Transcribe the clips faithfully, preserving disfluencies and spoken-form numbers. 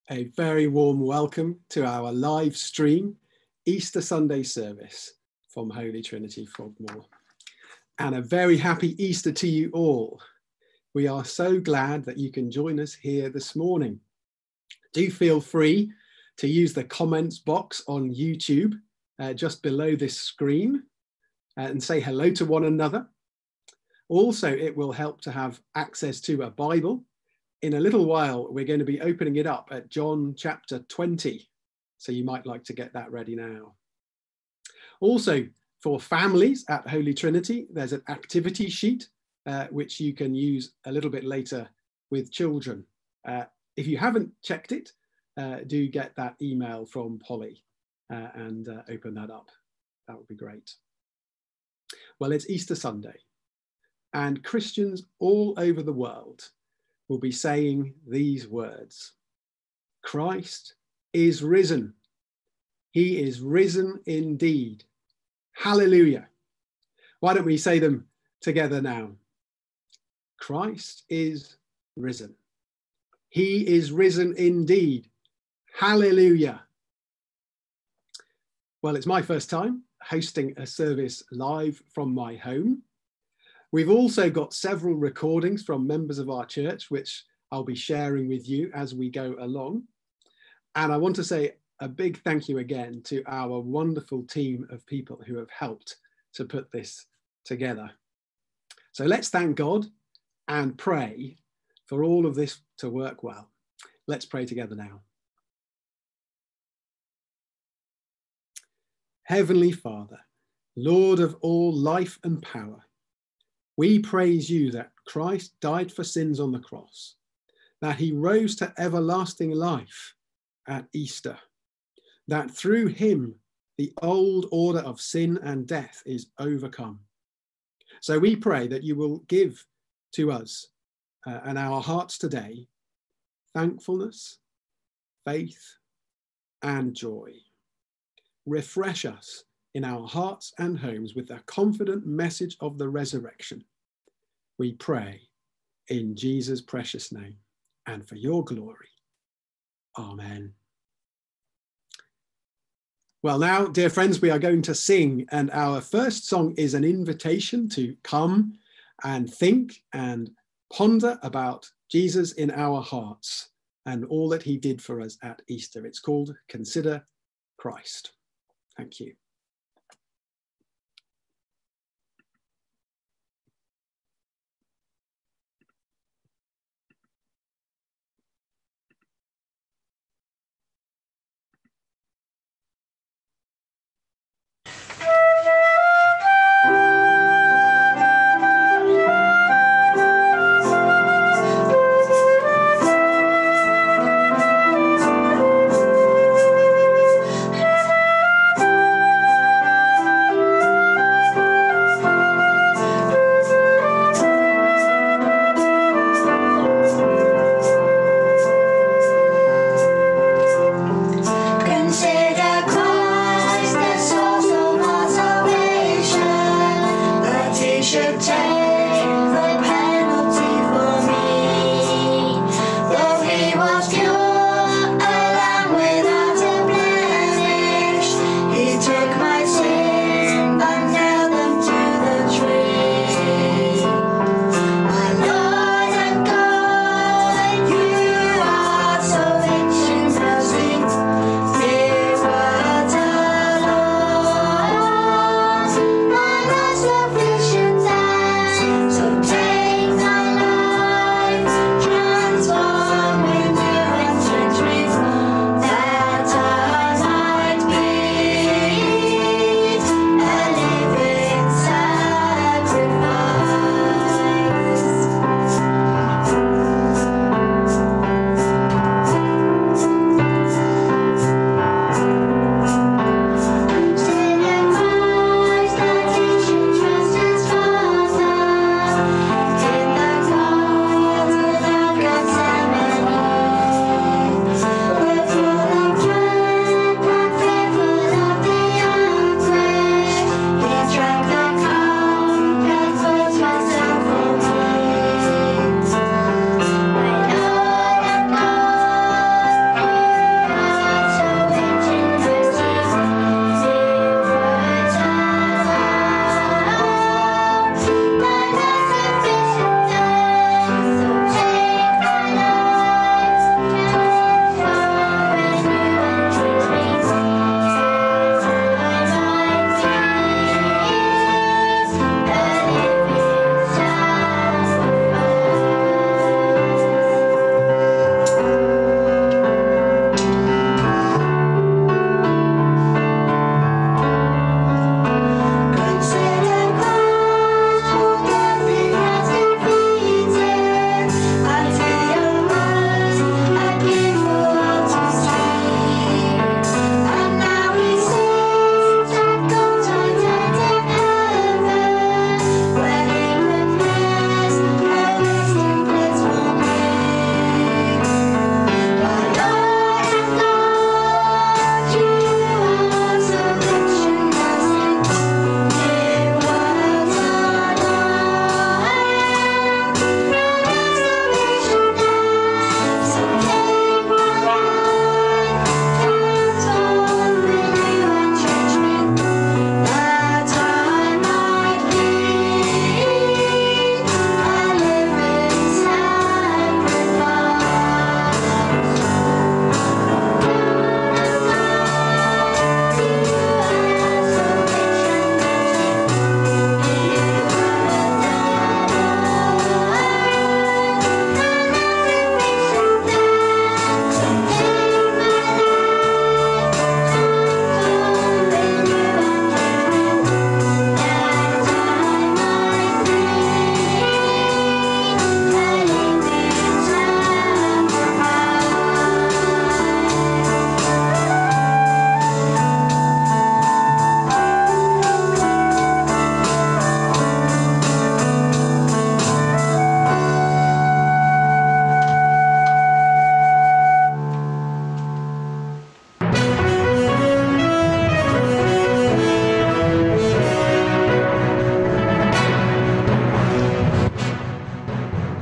A very warm welcome to our live stream Easter Sunday service from Holy Trinity Frogmore. And a very happy Easter to you all. We are so glad that you can join us here this morning. Do feel free to use the comments box on YouTube uh, just below this screen uh, and say hello to one another. Also, it will help to have access to a Bible. In a little while, we're going to be opening it up at John chapter twenty. So you might like to get that ready now. Also, for families at Holy Trinity, there's an activity sheet, uh, which you can use a little bit later with children. Uh, if you haven't checked it, uh, do get that email from Polly uh, and uh, open that up. That would be great. Well, it's Easter Sunday, and Christians all over the world will be saying these words: Christ is risen. He is risen indeed. Hallelujah. Why don't we say them together now? Christ is risen. He is risen indeed. Hallelujah. Well, it's my first time hosting a service live from my home. We've also got several recordings from members of our church, which I'll be sharing with you as we go along. And I want to say a big thank you again to our wonderful team of people who have helped to put this together. So let's thank God and pray for all of this to work well. Let's pray together now. Heavenly Father, Lord of all life and power, we praise you that Christ died for sins on the cross, that he rose to everlasting life at Easter, that through him the old order of sin and death is overcome. So we pray that you will give to us uh, and our hearts today thankfulness, faith, and joy. Refresh us in our hearts and homes with the confident message of the resurrection. We pray in Jesus' precious name and for your glory. Amen. Well, now, dear friends, we are going to sing, and our first song is an invitation to come and think and ponder about Jesus in our hearts and all that he did for us at Easter. It's called Consider Christ. Thank you. Thank you.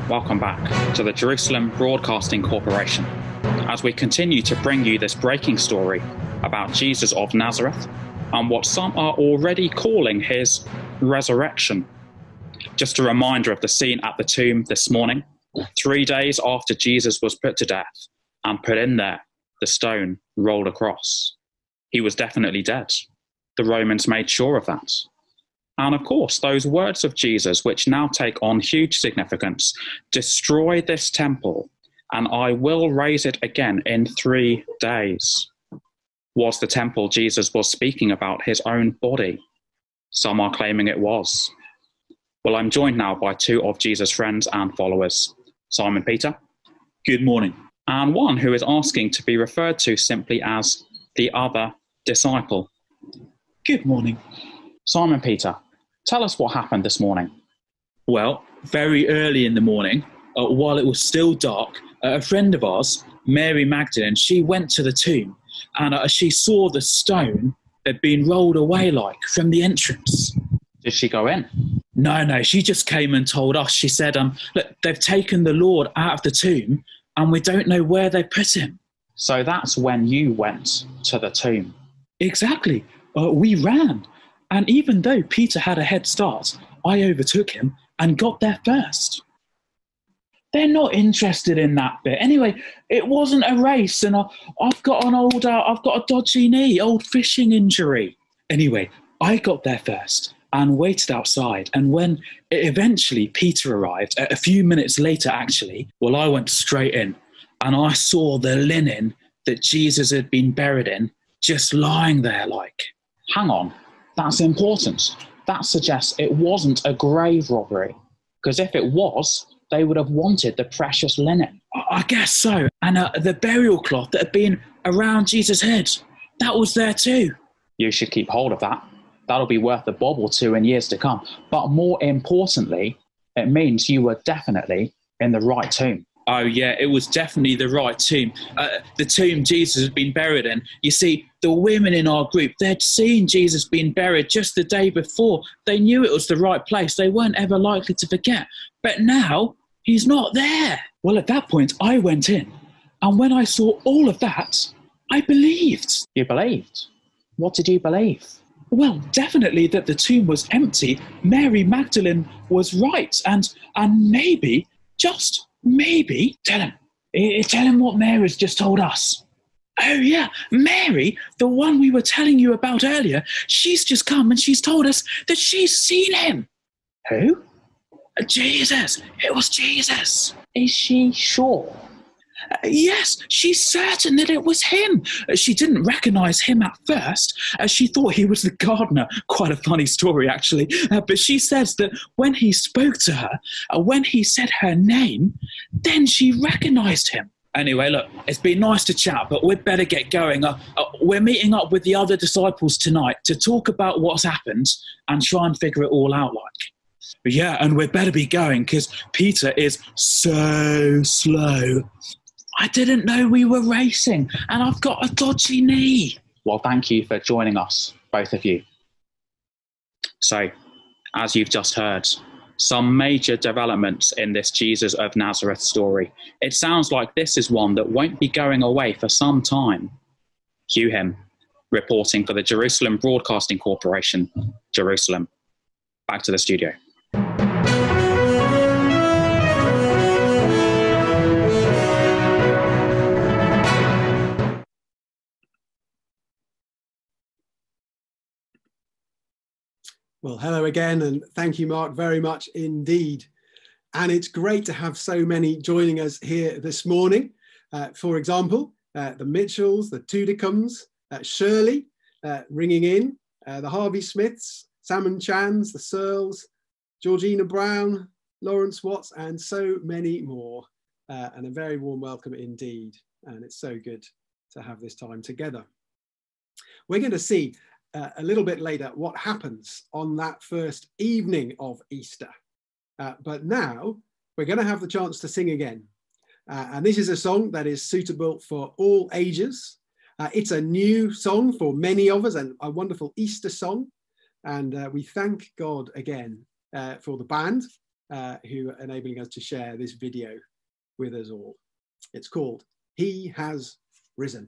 Welcome back to the Jerusalem Broadcasting Corporation as we continue to bring you this breaking story about Jesus of Nazareth and what some are already calling his resurrection. Just a reminder of the scene at the tomb this morning. Three days after Jesus was put to death and put in there, the stone rolled across. He was definitely dead. The Romans made sure of that. And of course, those words of Jesus, which now take on huge significance, destroy this temple, and I will raise it again in three days. Was the temple Jesus was speaking about his own body? Some are claiming it was. Well, I'm joined now by two of Jesus' friends and followers, Simon Peter. Good morning. And one who is asking to be referred to simply as the other disciple. Good morning. Simon Peter, tell us what happened this morning. Well, very early in the morning, uh, while it was still dark, uh, a friend of ours, Mary Magdalene, she went to the tomb and uh, she saw the stone had been rolled away like from the entrance. Did she go in? No, no, she just came and told us. She said, um, look, they've taken the Lord out of the tomb and we don't know where they put him. So that's when you went to the tomb. Exactly. Uh, we ran. And even though Peter had a head start, I overtook him and got there first. They're not interested in that bit. Anyway, it wasn't a race, and I, I've got an old, uh, I've got a dodgy knee, old fishing injury. Anyway, I got there first and waited outside. And when eventually Peter arrived, a few minutes later actually, well, I went straight in and I saw the linen that Jesus had been buried in just lying there like. Hang on. That's important. That suggests it wasn't a grave robbery, because if it was, they would have wanted the precious linen. I guess so. And uh, the burial cloth that had been around Jesus' head, that was there too. You should keep hold of that. That'll be worth a bob or two in years to come. But more importantly, it means you were definitely in the right tomb. Oh yeah, it was definitely the right tomb. Uh, the tomb Jesus had been buried in. You see, the women in our group, they'd seen Jesus being buried just the day before. They knew it was the right place. They weren't ever likely to forget. But now, he's not there. Well, at that point, I went in. And when I saw all of that, I believed. You believed? What did you believe? Well, definitely that the tomb was empty. Mary Magdalene was right. And, and maybe, just maybe, tell him. Tell him what Mary's just told us. Oh, yeah, Mary, the one we were telling you about earlier, she's just come and she's told us that she's seen him. Who? Jesus. It was Jesus. Is she sure? Uh, yes, she's certain that it was him. Uh, she didn't recognise him at first. Uh, she thought he was the gardener. Quite a funny story, actually. Uh, but she says that when he spoke to her, uh, when he said her name, then she recognised him. Anyway, look, it's been nice to chat, but we'd better get going. Uh, uh, we're meeting up with the other disciples tonight to talk about what's happened and try and figure it all out like. Yeah, and we'd better be going because Peter is so slow. I didn't know we were racing, and I've got a dodgy knee. Well, thank you for joining us, both of you. So, as you've just heard, some major developments in this Jesus of Nazareth story. It sounds like this is one that won't be going away for some time. Cue him, reporting for the Jerusalem Broadcasting Corporation, Jerusalem. Back to the studio. Well, hello again, and thank you, Mark, very much indeed. And it's great to have so many joining us here this morning. Uh, for example, uh, the Mitchells, the Tudicums, uh, Shirley uh, ringing in, uh, the Harvey Smiths, Salmon Chans, the Searles, Georgina Brown, Lawrence Watts, and so many more. Uh, and a very warm welcome indeed. And it's so good to have this time together. We're going to see Uh, a little bit later what happens on that first evening of Easter. Uh, but now we're going to have the chance to sing again. Uh, and this is a song that is suitable for all ages. Uh, it's a new song for many of us and a wonderful Easter song. And uh, we thank God again uh, for the band uh, who are enabling us to share this video with us all. It's called He Has Risen.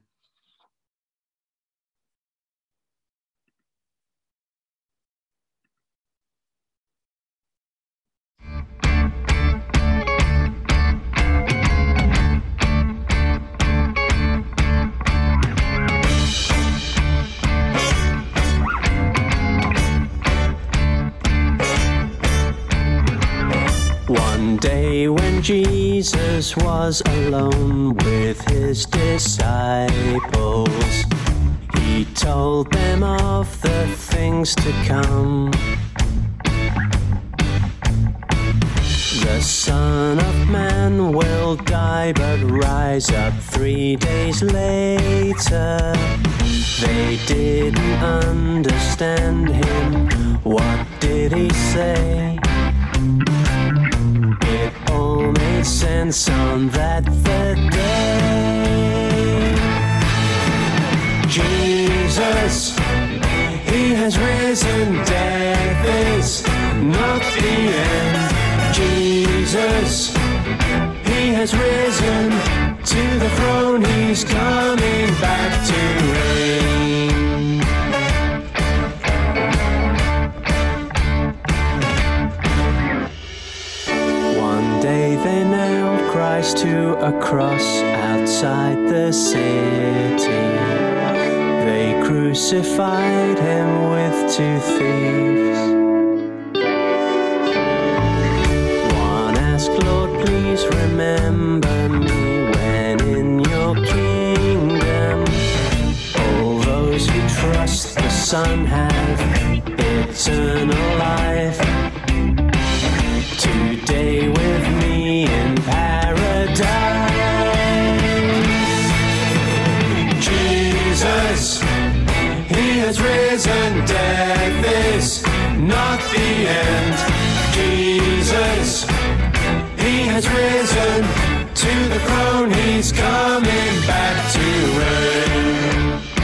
One day when Jesus was alone with his disciples, he told them of the things to come. The Son of Man will die but rise up three days later. They didn't understand him. What did he say? It all made sense on that third day. Jesus, he has risen. Death is not the end. Jesus, he has risen. To the throne he's coming back to reign. They nailed Christ to a cross outside the city. They crucified him with two thieves. One asked, Lord, please remember me when in your kingdom all those who trust the Son have eternal life. Today with me in paradise. Jesus, he has risen. Death is not the end. Jesus, he has risen. To the throne he's coming back to reign.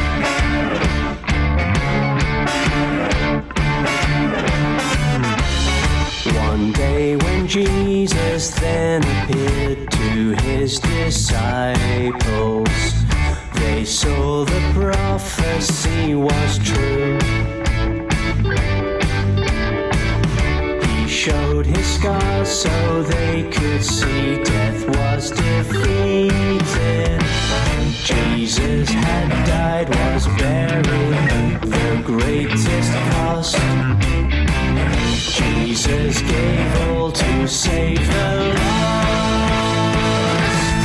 One day when Jesus then appeared to his disciples, they saw the prophecy was true. He showed his scars so they could see death was defeated. Jesus had died, was buried, the greatest cost. Jesus gave all to save the lost.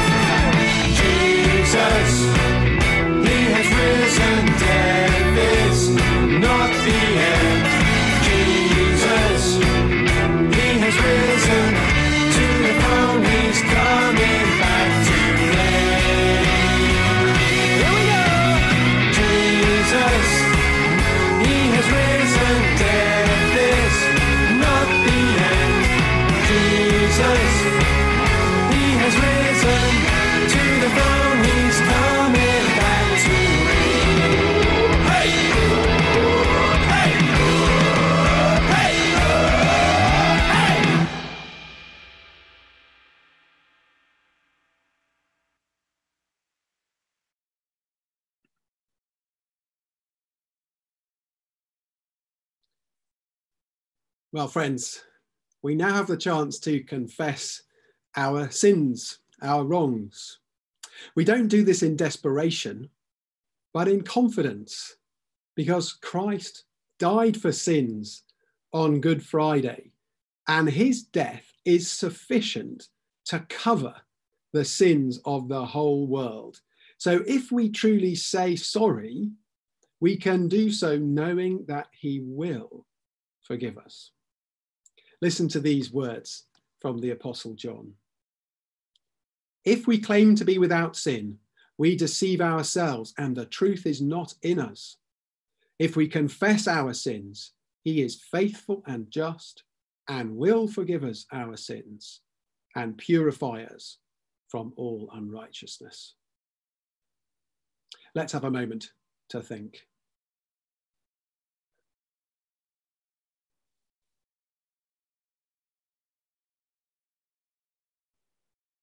Jesus, he has risen. Death is not the end. Jesus, he has risen. To the throne he's coming back to reign. Here we go. Jesus, he has risen. Death is not the end. Jesus, he has risen. To the throne he's coming back to reign. Hey! Hey! Hey! Hey! Well, friends, we now have the chance to confess our sins, our wrongs. We don't do this in desperation, but in confidence, because Christ died for sins on Good Friday, and his death is sufficient to cover the sins of the whole world. So if we truly say sorry, we can do so knowing that he will forgive us. Listen to these words from the Apostle John. If we claim to be without sin, we deceive ourselves and the truth is not in us. If we confess our sins, he is faithful and just and will forgive us our sins and purify us from all unrighteousness. Let's have a moment to think.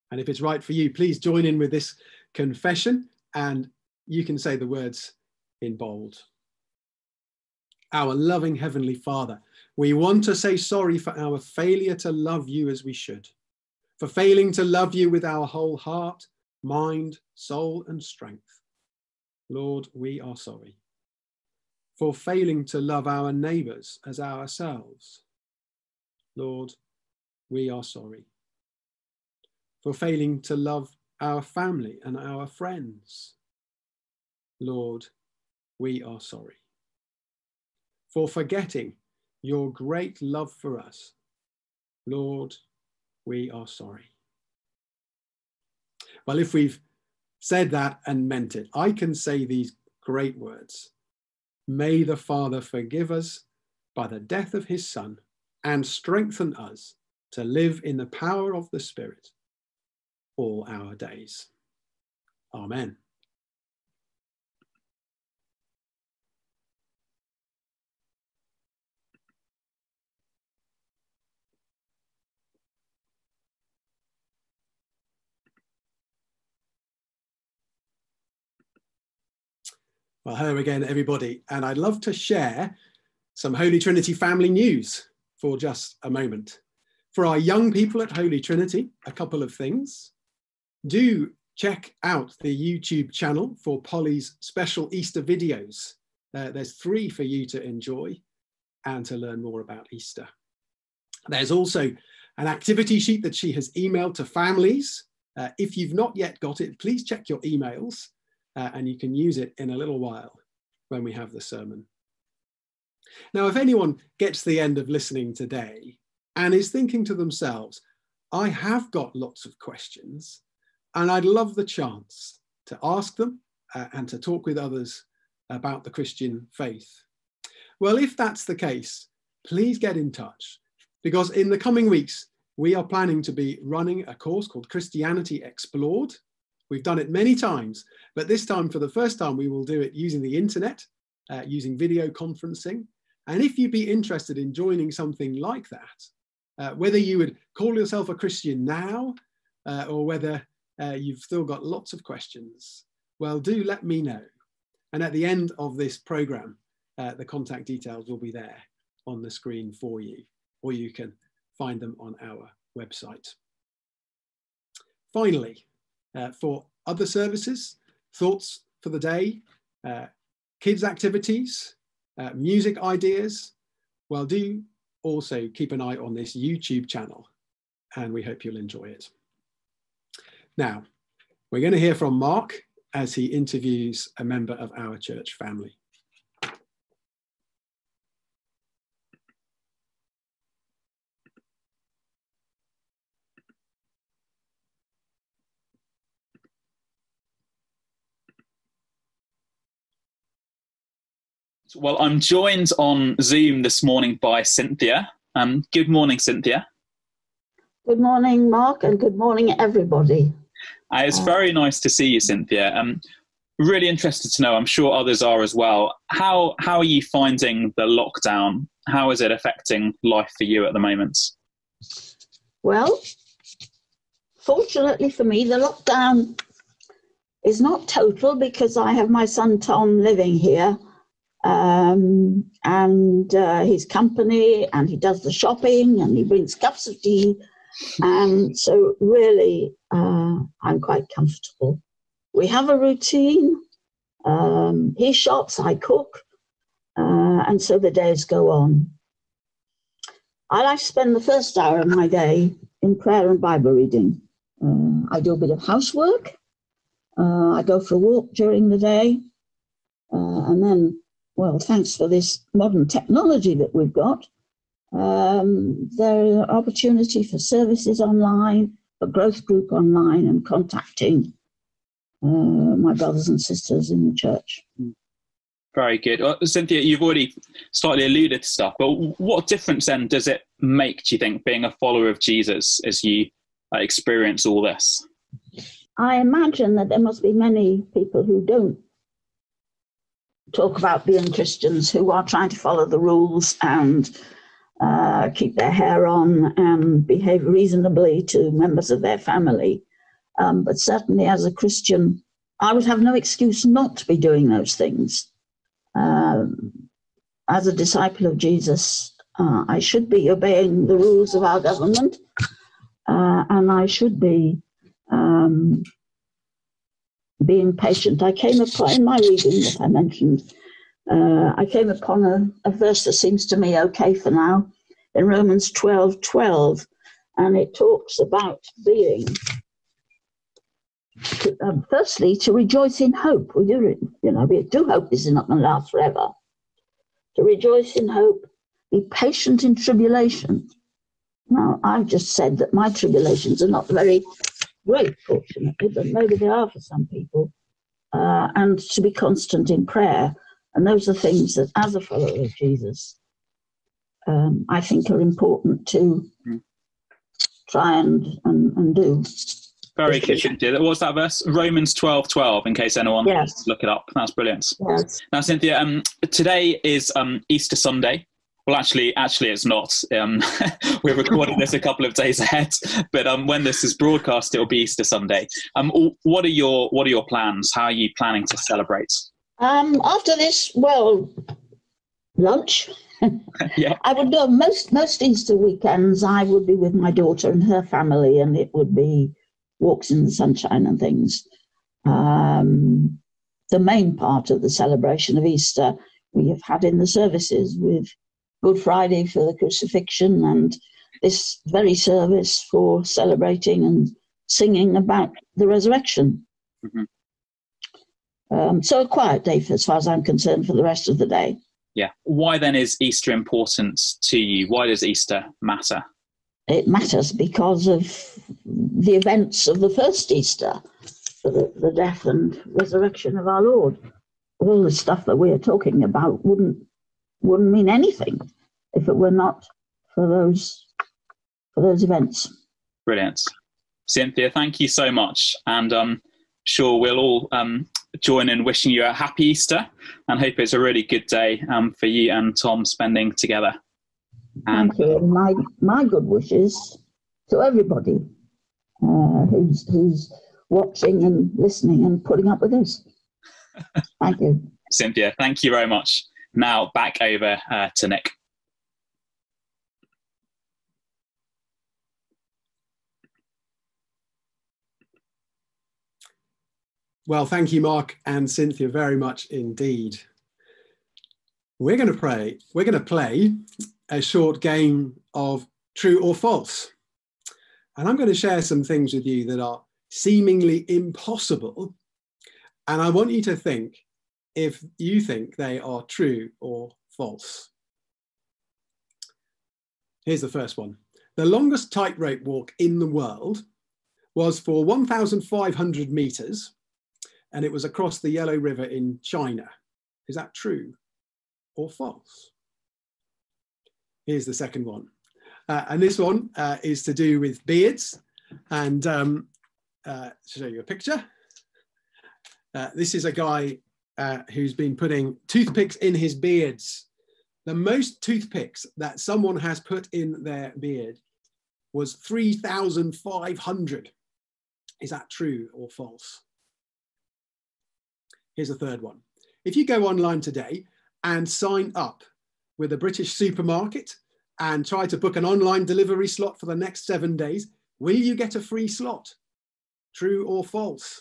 And if it's right for you, please join in with this confession, and you can say the words in bold. Our loving Heavenly Father, we want to say sorry for our failure to love you as we should, for failing to love you with our whole heart, mind, soul, and strength. Lord, we are sorry. For failing to love our neighbours as ourselves. Lord, we are sorry. For failing to love our family and our friends. Lord, we are sorry. For forgetting your great love for us. Lord, we are sorry. Well, if we've said that and meant it, I can say these great words. May the Father forgive us by the death of his Son and strengthen us to live in the power of the Spirit all our days. Amen. Well, hello again, everybody. And I'd love to share some Holy Trinity family news for just a moment. For our young people at Holy Trinity, a couple of things. Do check out the YouTube channel for Polly's special Easter videos. Uh, there's three for you to enjoy and to learn more about Easter. There's also an activity sheet that she has emailed to families. Uh, if you've not yet got it, please check your emails. Uh, and you can use it in a little while when we have the sermon. Now, if anyone gets to the end of listening today and is thinking to themselves, I have got lots of questions and I'd love the chance to ask them uh, and to talk with others about the Christian faith. Well, if that's the case, please get in touch, because in the coming weeks, we are planning to be running a course called Christianity Explored. We've done it many times, but this time, for the first time, we will do it using the internet, uh, using video conferencing. And if you'd be interested in joining something like that, uh, whether you would call yourself a Christian now, uh, or whether uh, you've still got lots of questions, well, do let me know. And at the end of this program, uh, the contact details will be there on the screen for you, or you can find them on our website. Finally, Uh, for other services, thoughts for the day, uh, kids activities, uh, music ideas, well, do also keep an eye on this YouTube channel, and we hope you'll enjoy it. Now, we're going to hear from Mark as he interviews a member of our church family. Well, I'm joined on Zoom this morning by Cynthia. Um, good morning, Cynthia. Good morning, Mark, and good morning, everybody. Uh, it's uh, very nice to see you, Cynthia. Um, really interested to know, I'm sure others are as well, how, how are you finding the lockdown? How is it affecting life for you at the moment? Well, fortunately for me, the lockdown is not total, because I have my son Tom living here. Um, and uh, his company, and he does the shopping, and he brings cups of tea, and so really uh, I'm quite comfortable. We have a routine. Um, he shops, I cook, uh, and so the days go on. I like to spend the first hour of my day in prayer and Bible reading. Uh, I do a bit of housework. Uh, I go for a walk during the day, uh, and then, well, thanks for this modern technology that we've got, um, there are opportunity for services online, for growth group online, and contacting uh, my brothers and sisters in the church. Very good. Uh, Cynthia, you've already slightly alluded to stuff, but what difference then does it make, do you think, being a follower of Jesus as you uh, experience all this? I imagine that there must be many people who don't talk about being Christians, who are trying to follow the rules and uh, keep their hair on and behave reasonably to members of their family. Um, but certainly as a Christian, I would have no excuse not to be doing those things. Um, as a disciple of Jesus, uh, I should be obeying the rules of our government, uh, and I should be um, being patient. I came upon, in my reading that I mentioned, uh, I came upon a, a verse that seems to me okay for now, in Romans twelve twelve, and it talks about being, to, um, firstly, to rejoice in hope. We do, you know, we do hope this is not going to last forever. To rejoice in hope, be patient in tribulation. Now, I've just said that my tribulations are not very great, fortunately, but maybe they are for some people. Uh, and to be constant in prayer. And those are things that, as a follower of Jesus, um, I think are important to try and, and, and do. Very good, Cynthia. What was that verse? Romans twelve twelve, in case anyone yes. wants to look it up. That's brilliant. Yes. Now, Cynthia, um, today is um, Easter Sunday. Well, actually, actually, it's not. Um, we're recording this a couple of days ahead, but um, when this is broadcast, it'll be Easter Sunday. Um, what are your What are your plans? How are you planning to celebrate? Um, after this, well, lunch. Yeah. I would go most most Easter weekends. I would be with my daughter and her family, and it would be walks in the sunshine and things. Um, the main part of the celebration of Easter we have had in the services with Good Friday for the crucifixion and this very service for celebrating and singing about the resurrection. Mm-hmm. Um, so a quiet day, for, as far as I'm concerned, for the rest of the day. Yeah. Why then is Easter important to you? Why does Easter matter? It matters because of the events of the first Easter, for the, the death and resurrection of our Lord. All the stuff that we're talking about wouldn't wouldn't mean anything if it were not for those for those events. Brilliant. Cynthia, thank you so much. And um sure we'll all um join in wishing you a happy Easter and hope it's a really good day um for you and Tom spending together. And thank you. And my my good wishes to everybody uh, who's who's watching and listening and putting up with us. Thank you. Cynthia, thank you very much. Now back over uh, to Nick. Well, thank you, Mark and Cynthia, very much indeed. We're going to pray. We're going to play a short game of true or false. And I'm going to share some things with you that are seemingly impossible. And I want you to think if you think they are true or false. Here's the first one. The longest tightrope walk in the world was for one thousand five hundred meters, and it was across the Yellow River in China. Is that true or false? Here's the second one. Uh, and this one uh, is to do with beards. And um, uh, to show you a picture. Uh, this is a guy uh, who's been putting toothpicks in his beards. The most toothpicks that someone has put in their beard was three thousand five hundred. Is that true or false? Here's a third one. If you go online today and sign up with a British supermarket and try to book an online delivery slot for the next seven days, will you get a free slot? True or false?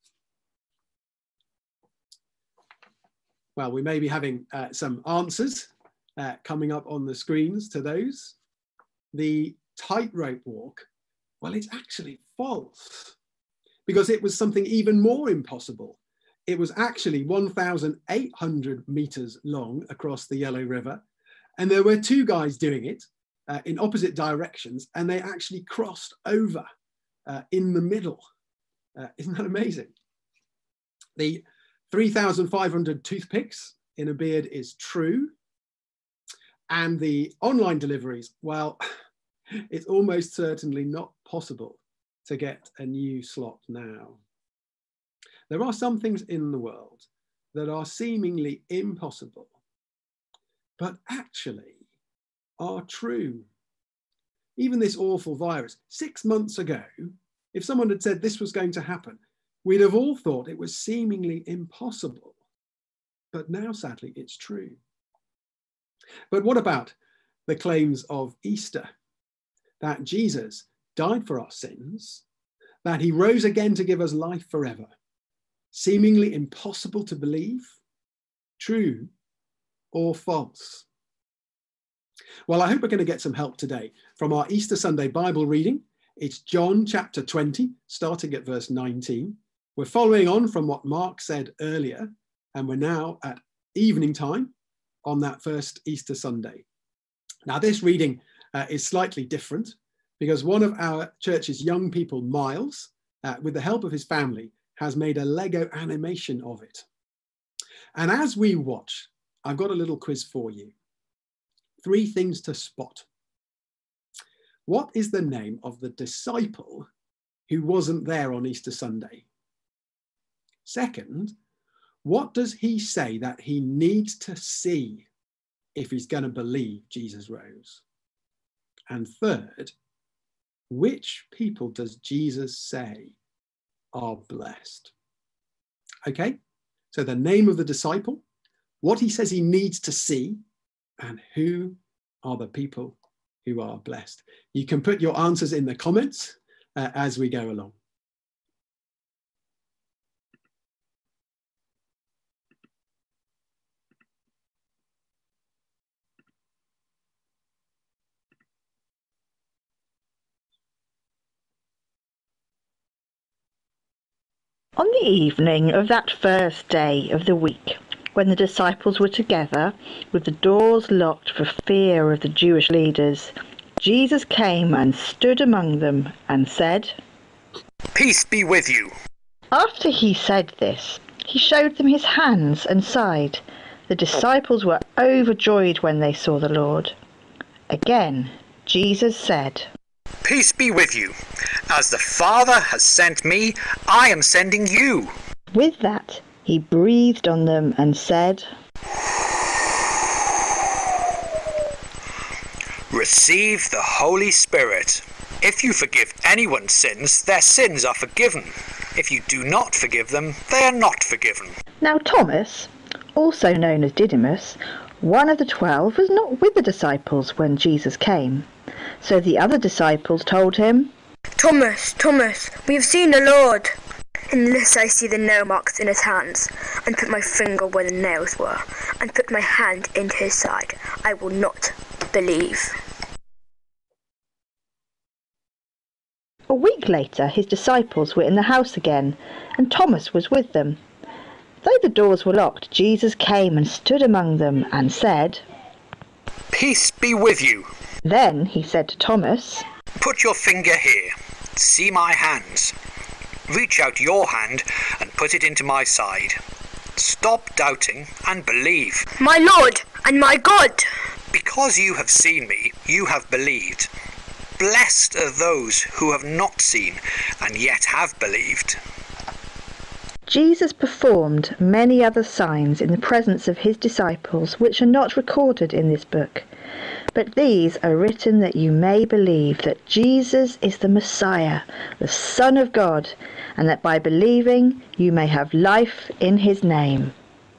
Well, we may be having uh, some answers uh, coming up on the screens to those. The tightrope walk, well, it's actually false because it was something even more impossible. It was actually one thousand eight hundred meters long across the Yellow River. And there were two guys doing it uh, in opposite directions, and they actually crossed over uh, in the middle. Uh, isn't that amazing? The three thousand five hundred toothpicks in a beard is true. And the online deliveries, well, it's almost certainly not possible to get a new slot now. There are some things in the world that are seemingly impossible, but actually are true. Even this awful virus, six months ago, If someone had said this was going to happen, we'd have all thought it was seemingly impossible. But now, sadly, it's true. But what about the claims of Easter? That Jesus died for our sins, that he rose again to give us life forever. Seemingly impossible to believe? True or false? Well, I hope we're going to get some help today from our Easter Sunday Bible reading. It's John chapter twenty, starting at verse nineteen. We're following on from what Mark said earlier, and we're now at evening time on that first Easter Sunday. Now, this reading uh, is slightly different because one of our church's young people, Miles, uh, with the help of his family, has made a Lego animation of it. And as we watch, I've got a little quiz for you. Three things to spot. What is the name of the disciple who wasn't there on Easter Sunday? Second, what does he say that he needs to see if he's going to believe Jesus rose? And third, which people does Jesus say are blessed? Okay, so the name of the disciple, what he says he needs to see, and who are the people who are blessed. You can put your answers in the comments uh, as we go along. On the evening of that first day of the week, when the disciples were together, with the doors locked for fear of the Jewish leaders, Jesus came and stood among them and said, "Peace be with you." After he said this, he showed them his hands and side. The disciples were overjoyed when they saw the Lord. Again, Jesus said, "Peace be with you. As the Father has sent me, I am sending you." With that, he breathed on them and said, "Receive the Holy Spirit. If you forgive anyone's sins, their sins are forgiven. If you do not forgive them, they are not forgiven." Now Thomas, also known as Didymus, one of the twelve, was not with the disciples when Jesus came. So the other disciples told him, Thomas, Thomas, we have seen the Lord. Unless I see the nail marks in his hands, and put my finger where the nails were, and put my hand into his side, I will not believe. A week later, his disciples were in the house again, and Thomas was with them. Though the doors were locked, Jesus came and stood among them and said, "Peace be with you." Then he said to Thomas, "Put your finger here. See my hands. Reach out your hand and put it into my side. Stop doubting and believe." My Lord and my God! Because you have seen me, you have believed. Blessed are those who have not seen and yet have believed. Jesus performed many other signs in the presence of his disciples, which are not recorded in this book. But these are written that you may believe that Jesus is the Messiah, the Son of God, and that by believing you may have life in his name.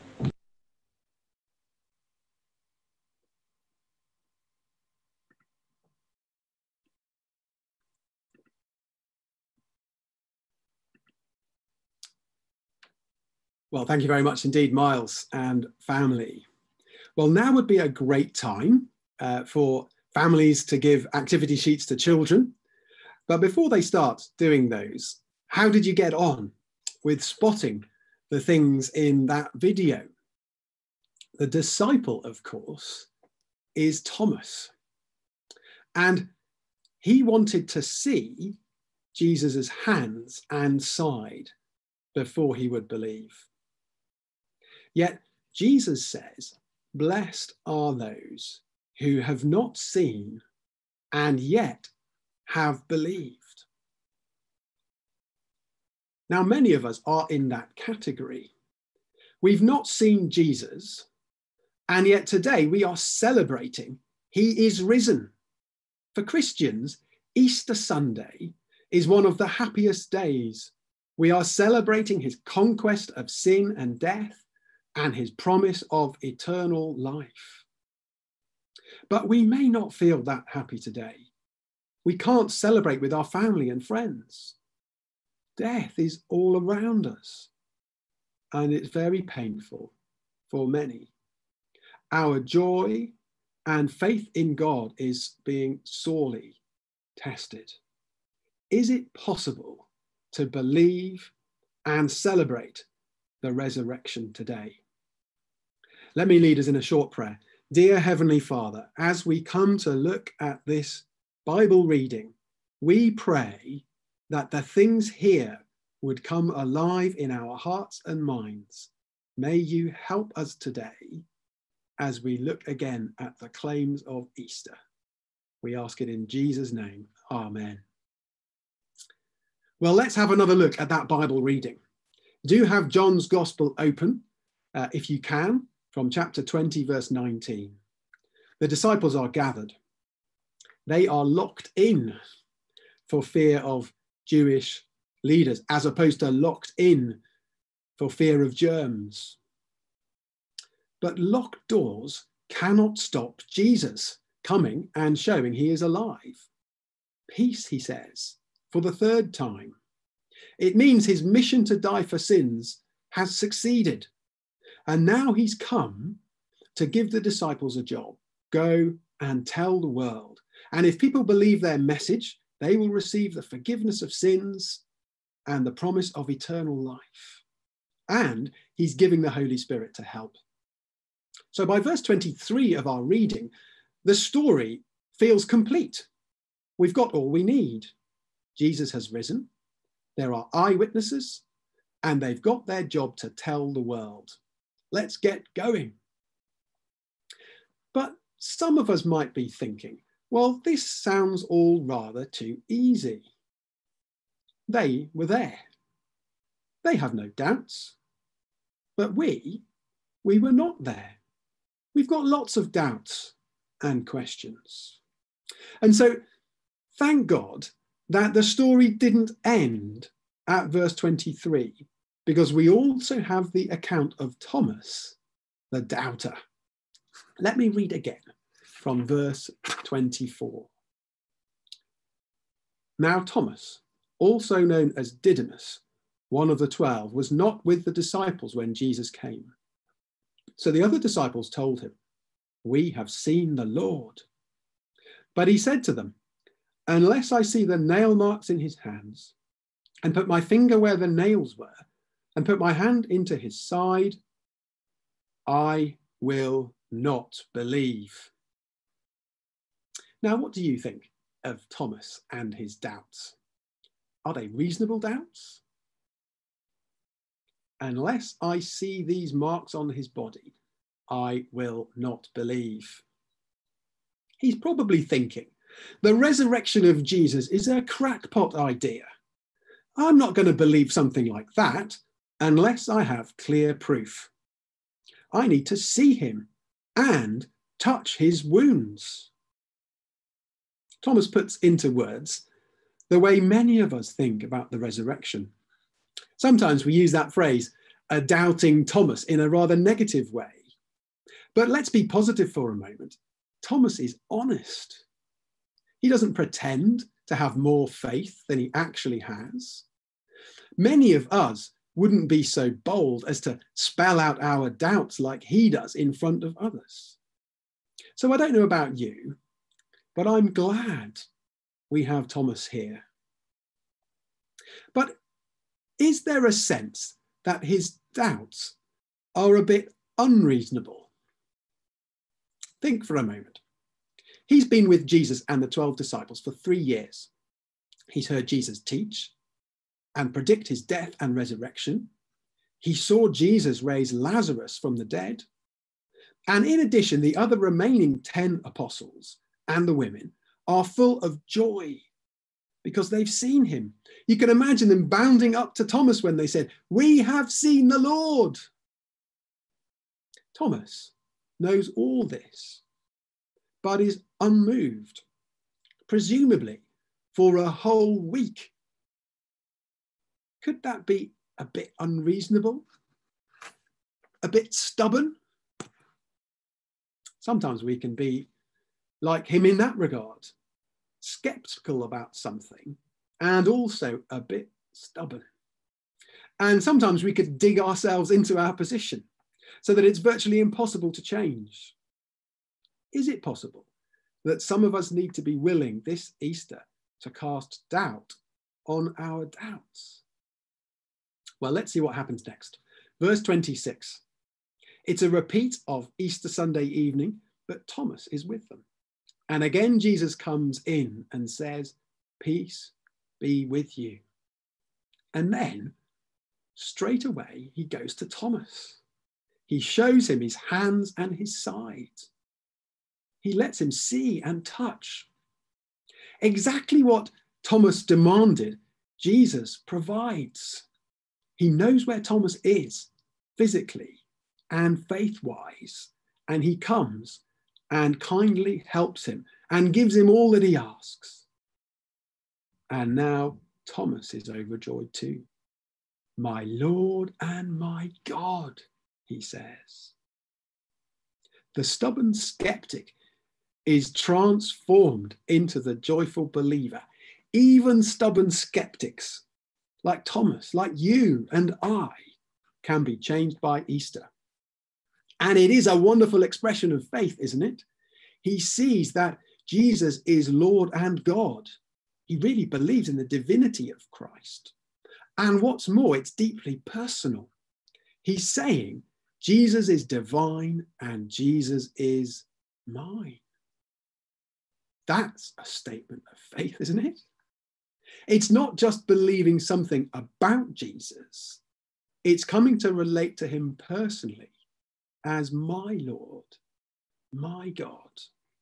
Well, thank you very much indeed, Miles and family. Well, now would be a great time uh, for families to give activity sheets to children. But before they start doing those, how did you get on with spotting the things in that video? The disciple, of course, is Thomas. And he wanted to see Jesus's hands and side before he would believe. Yet Jesus says, "Blessed are those who have not seen and yet have believed." Now, many of us are in that category. We've not seen Jesus, and yet today we are celebrating he is risen. For Christians, Easter Sunday is one of the happiest days. We are celebrating his conquest of sin and death and his promise of eternal life. But we may not feel that happy today. We can't celebrate with our family and friends. Death is all around us, and it's very painful for many. Our joy and faith in God is being sorely tested. Is it possible to believe and celebrate the resurrection today? Let me lead us in a short prayer. Dear Heavenly Father, as we come to look at this Bible reading, we pray that the things here would come alive in our hearts and minds. May you help us today as we look again at the claims of Easter. We ask it in Jesus' name. Amen. Well, let's have another look at that Bible reading. Do have John's Gospel open, uh, if you can, from chapter twenty, verse nineteen. The disciples are gathered. They are locked in for fear of Jewish leaders, as opposed to locked in for fear of germs. But locked doors cannot stop Jesus coming and showing he is alive. Peace, he says, for the third time. It means his mission to die for sins has succeeded. And now he's come to give the disciples a job. Go and tell the world. And if people believe their message, they will receive the forgiveness of sins and the promise of eternal life. And he's giving the Holy Spirit to help. So by verse twenty-three of our reading, the story feels complete. We've got all we need. Jesus has risen. There are eyewitnesses, and they've got their job to tell the world. Let's get going. But some of us might be thinking, well, this sounds all rather too easy. They were there. They have no doubts. But we, we were not there. We've got lots of doubts and questions. And so, thank God that the story didn't end at verse twenty-three, because we also have the account of Thomas, the doubter. Let me read again from verse twenty-four. Now Thomas, also known as Didymus, one of the twelve, was not with the disciples when Jesus came. So the other disciples told him, "We have seen the Lord." But he said to them, "Unless I see the nail marks in his hands, and put my finger where the nails were, and put my hand into his side, I will not believe." Now, what do you think of Thomas and his doubts? Are they reasonable doubts? Unless I see these marks on his body, I will not believe. He's probably thinking, the resurrection of Jesus is a crackpot idea. I'm not going to believe something like that unless I have clear proof. I need to see him and touch his wounds. Thomas puts into words the way many of us think about the resurrection. Sometimes we use that phrase, a doubting Thomas, in a rather negative way. But let's be positive for a moment. Thomas is honest. He doesn't pretend to have more faith than he actually has. Many of us wouldn't be so bold as to spell out our doubts like he does in front of others. So I don't know about you, but I'm glad we have Thomas here. But is there a sense that his doubts are a bit unreasonable? Think for a moment. He's been with Jesus and the twelve disciples for three years. He's heard Jesus teach and predict his death and resurrection. He saw Jesus raise Lazarus from the dead. And in addition, the other remaining ten apostles and the women are full of joy because they've seen him. You can imagine them bounding up to Thomas when they said, "We have seen the Lord." Thomas knows all this, but is unmoved, presumably for a whole week could that be a bit unreasonable? A bit stubborn? Sometimes we can be like him in that regard, skeptical about something and also a bit stubborn. And sometimes we could dig ourselves into our position so that it's virtually impossible to change. Is it possible that some of us need to be willing this Easter to cast doubt on our doubts? Well, let's see what happens next. Verse twenty-six. It's a repeat of Easter Sunday evening, but Thomas is with them. And again, Jesus comes in and says, "Peace be with you." And then straight away, he goes to Thomas. He shows him his hands and his side. He lets him see and touch. Exactly what Thomas demanded, Jesus provides. He knows where Thomas is physically and faith-wise, and he comes and kindly helps him and gives him all that he asks. And now Thomas is overjoyed too. "My Lord and my God," he says. The stubborn skeptic is transformed into the joyful believer. Even stubborn skeptics like Thomas, like you and I, can be changed by Easter. And it is a wonderful expression of faith, isn't it? He sees that Jesus is Lord and God. He really believes in the divinity of Christ. And what's more, it's deeply personal. He's saying, Jesus is divine and Jesus is mine. That's a statement of faith, isn't it? It's not just believing something about Jesus. It's coming to relate to him personally as my Lord, my God.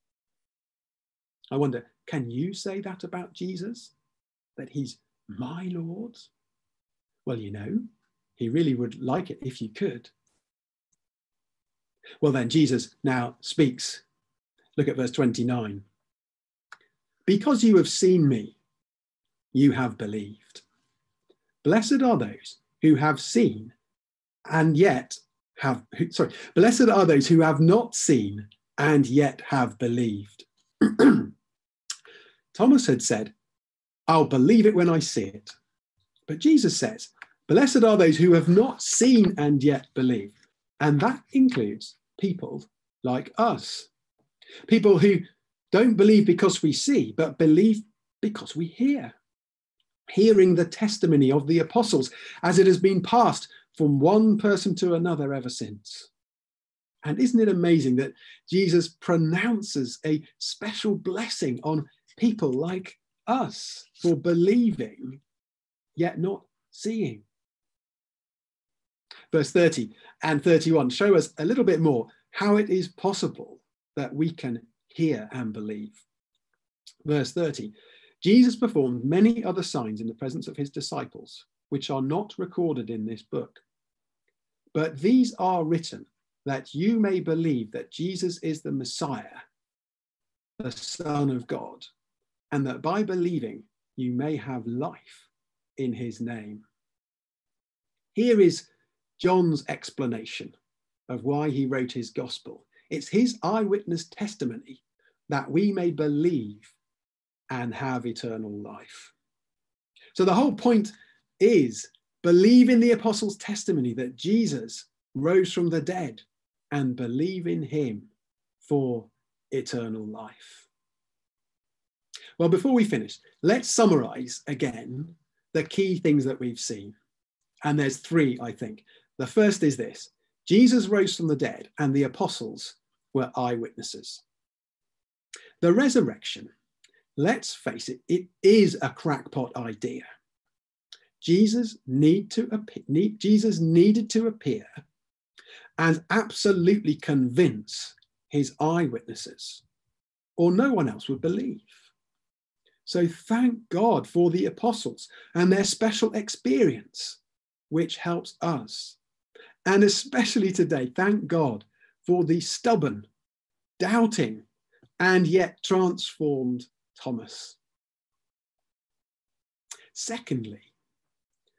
I wonder, can you say that about Jesus? That he's my Lord? Well, you know, he really would like it if you could. Well, then Jesus now speaks. Look at verse twenty-nine. "Because you have seen me, you have believed. Blessed are those who have seen and yet have, sorry, blessed are those who have not seen and yet have believed." Thomas had said, "I'll believe it when I see it." But Jesus says, "Blessed are those who have not seen and yet believe." And that includes people like us. People who don't believe because we see, but believe because we hear. Hearing the testimony of the apostles as it has been passed from one person to another ever since. And isn't it amazing that Jesus pronounces a special blessing on people like us for believing, yet not seeing? Verse thirty and thirty-one show us a little bit more how it is possible that we can hear and believe. Verse thirty, Jesus performed many other signs in the presence of his disciples, which are not recorded in this book. But these are written that you may believe that Jesus is the Messiah, the Son of God, and that by believing you may have life in his name. Here is John's explanation of why he wrote his gospel. It's his eyewitness testimony that we may believe and have eternal life. So the whole point is believe in the apostles' testimony that Jesus rose from the dead and believe in him for eternal life. Well, before we finish, let's summarize again the key things that we've seen. And there's three, I think. The first is this: Jesus rose from the dead and the apostles were eyewitnesses. The resurrection, let's face it, it is a crackpot idea. Jesus, need to appear, need, Jesus needed to appear and absolutely convince his eyewitnesses, or no one else would believe. So thank God for the apostles and their special experience, which helps us. And especially today, thank God for the stubborn, doubting, and yet transformed Thomas. Secondly,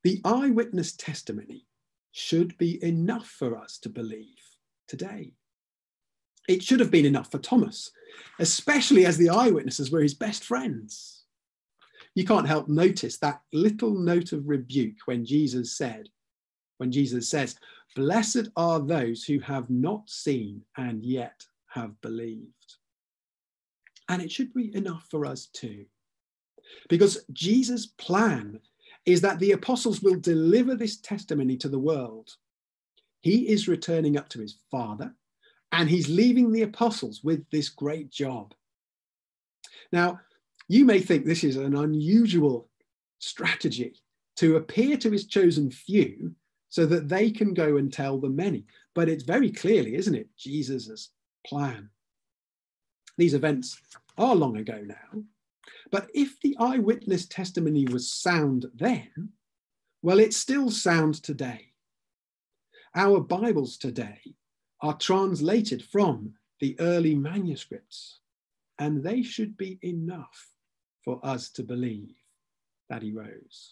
The eyewitness testimony should be enough for us to believe today. It should have been enough for Thomas, especially as the eyewitnesses were his best friends. You can't help notice that little note of rebuke when Jesus said, when Jesus says, "Blessed are those who have not seen and yet have believed." And it should be enough for us too, because Jesus' plan is that the apostles will deliver this testimony to the world. He is returning up to his Father, and he's leaving the apostles with this great job. Now, you may think this is an unusual strategy to appear to his chosen few so that they can go and tell the many. But it's very clearly, isn't it, Jesus's plan. These events are long ago now. But if the eyewitness testimony was sound then, well, it's still sound today. Our Bibles today are translated from the early manuscripts, and they should be enough for us to believe that he rose.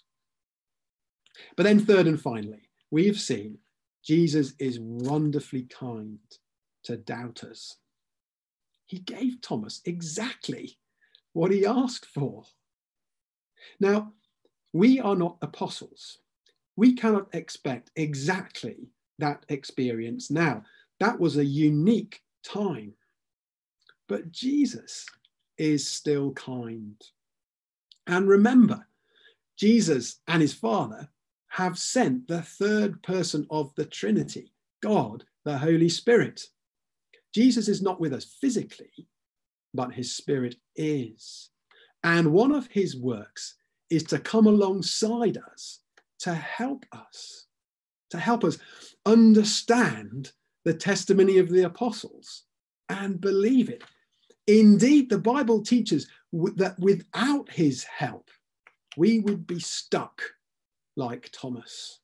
But then third and finally, we've seen Jesus is wonderfully kind to doubters. He gave Thomas exactly what he asked for. Now, we are not apostles. We cannot expect exactly that experience now. That was a unique time. But Jesus is still kind. And remember, Jesus and his Father have sent the third person of the Trinity, God, the Holy Spirit. Jesus is not with us physically, but his Spirit is. And one of his works is to come alongside us, to help us, to help us understand the testimony of the apostles and believe it. Indeed, the Bible teaches that without his help, we would be stuck like Thomas.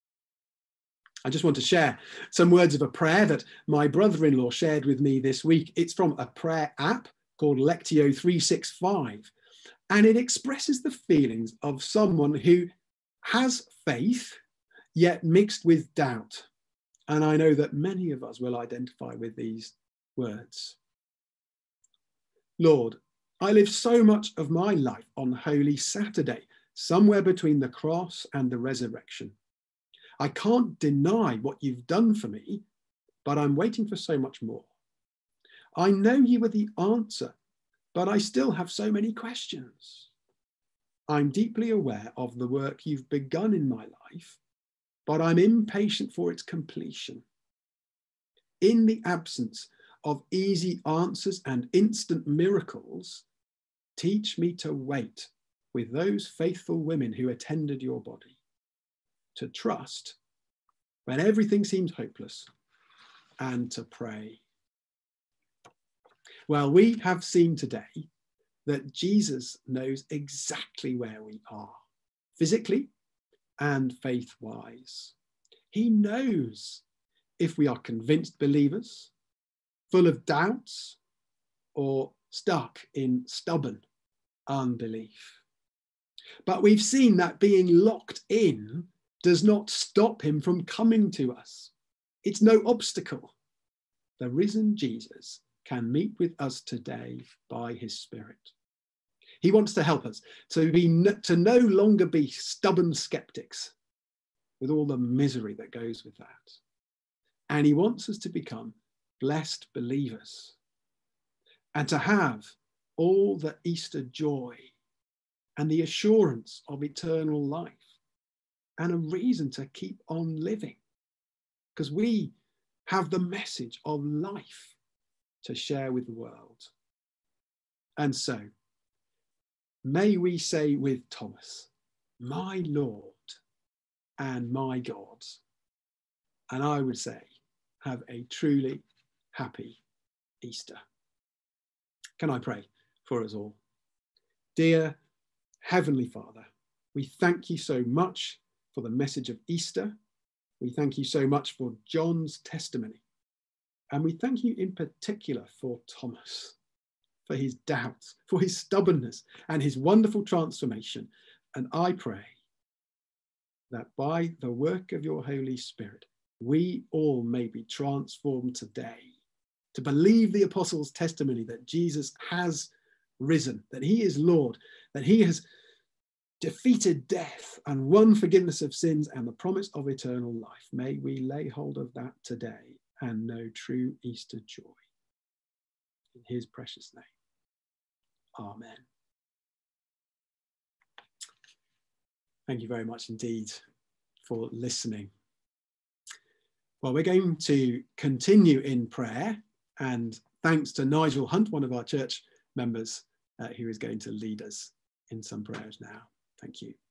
I just want to share some words of a prayer that my brother-in-law shared with me this week. It's from a prayer app called Lectio three sixty-five, and it expresses the feelings of someone who has faith, yet mixed with doubt. And I know that many of us will identify with these words. Lord, I live so much of my life on Holy Saturday, somewhere between the cross and the resurrection. I can't deny what you've done for me, but I'm waiting for so much more. I know you were the answer, but I still have so many questions. I'm deeply aware of the work you've begun in my life, but I'm impatient for its completion. In the absence of easy answers and instant miracles, teach me to wait with those faithful women who attended your body, to trust when everything seems hopeless, and to pray. Well, we have seen today that Jesus knows exactly where we are, physically and faith-wise. He knows if we are convinced believers, full of doubts, or stuck in stubborn unbelief. But we've seen that being locked in does not stop him from coming to us. It's no obstacle. The risen Jesus can meet with us today by his Spirit. He wants to help us to be to no longer be stubborn skeptics with all the misery that goes with that. And he wants us to become blessed believers and to have all the Easter joy and the assurance of eternal life and a reason to keep on living, because we have the message of life to share with the world. And so, may we say with Thomas, my Lord and my God. And I would say, have a truly happy Easter. Can I pray for us all? Dear Heavenly Father, we thank you so much for the message of Easter. We thank you so much for John's testimony. And we thank you in particular for Thomas, for his doubts, for his stubbornness and his wonderful transformation. And I pray that by the work of your Holy Spirit, we all may be transformed today to believe the apostles' testimony that Jesus has risen, that he is Lord, that he has defeated death and won forgiveness of sins and the promise of eternal life. May we lay hold of that today and know true Easter joy. In his precious name. Amen. Thank you very much indeed for listening. Well, we're going to continue in prayer, and thanks to Nigel Hunt, one of our church members, uh, who is going to lead us in some prayers now. Thank you.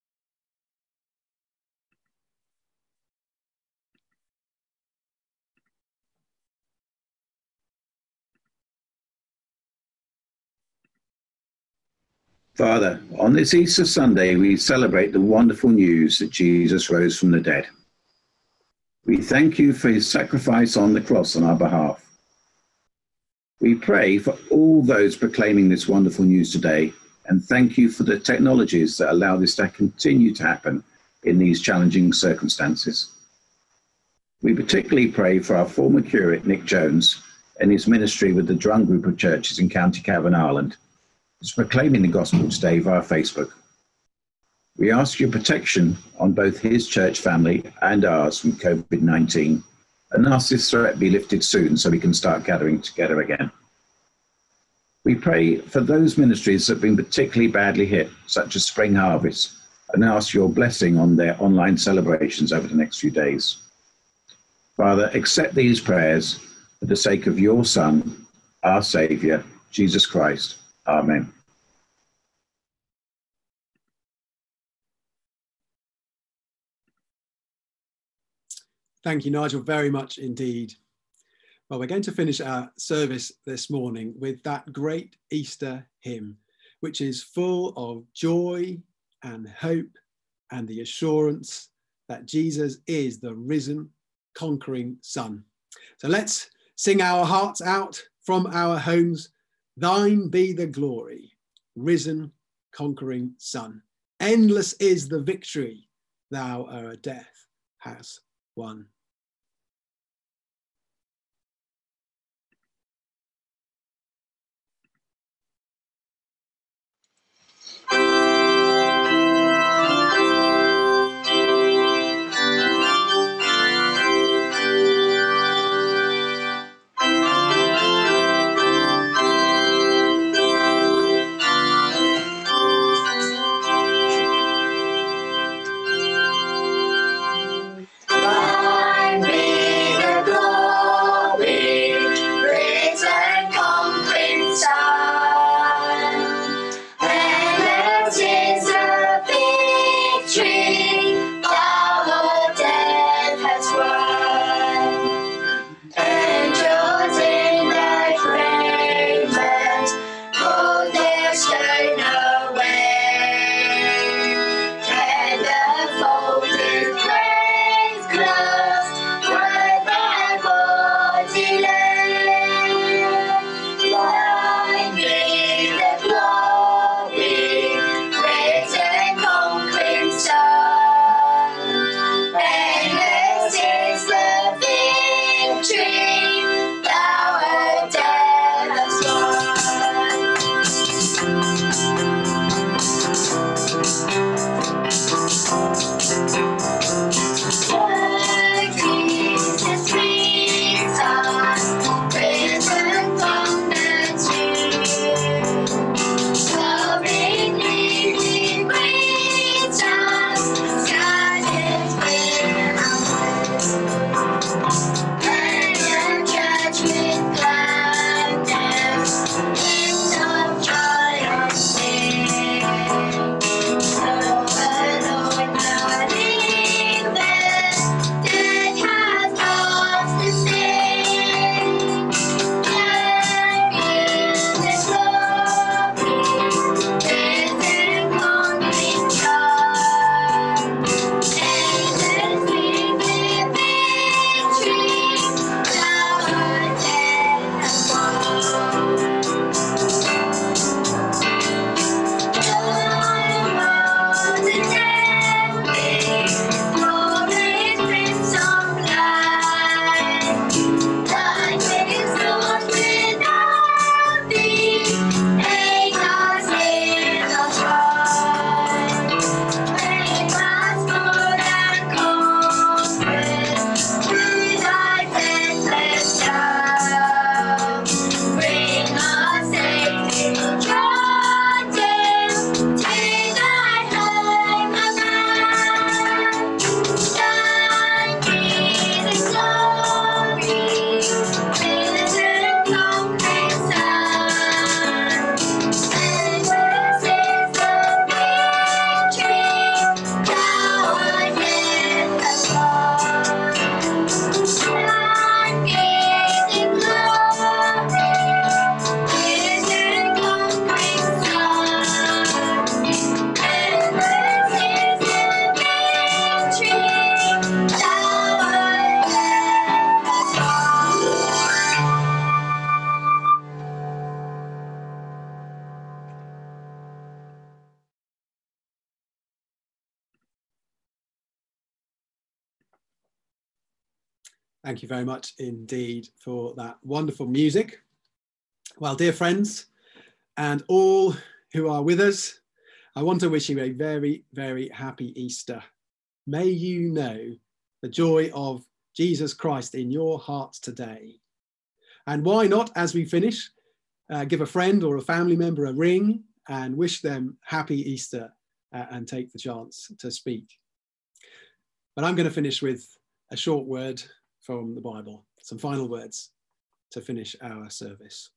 Father, on this Easter Sunday, we celebrate the wonderful news that Jesus rose from the dead. We thank you for his sacrifice on the cross on our behalf. We pray for all those proclaiming this wonderful news today, and thank you for the technologies that allow this to continue to happen in these challenging circumstances. We particularly pray for our former curate, Nick Jones, and his ministry with the Drum Group of Churches in County Cavan, Ireland, who's proclaiming the gospel today via Facebook. We ask your protection on both his church family and ours from COVID nineteen, and ask this threat be lifted soon so we can start gathering together again. We pray for those ministries that have been particularly badly hit, such as Spring Harvest, and ask your blessing on their online celebrations over the next few days. Father, accept these prayers for the sake of your Son, our Saviour, Jesus Christ. Amen. Thank you, Nigel, very much indeed. Well, we're going to finish our service this morning with that great Easter hymn, which is full of joy and hope and the assurance that Jesus is the risen, conquering Son. So let's sing our hearts out from our homes. Thine be the glory, risen, conquering Son. Endless is the victory thou o'er death hast won. Endless Thank you very much indeed for that wonderful music. Well, dear friends, and all who are with us, I want to wish you a very, very happy Easter. May you know the joy of Jesus Christ in your hearts today. And why not, as we finish, uh, give a friend or a family member a ring and wish them happy Easter uh, and take the chance to speak. But I'm going to finish with a short word from the Bible, some final words to finish our service.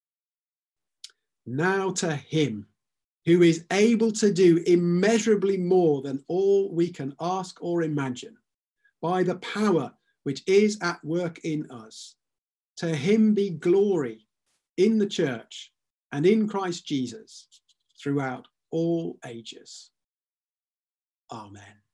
Now to him who is able to do immeasurably more than all we can ask or imagine, by the power which is at work in us, to him be glory in the church and in Christ Jesus throughout all ages. Amen.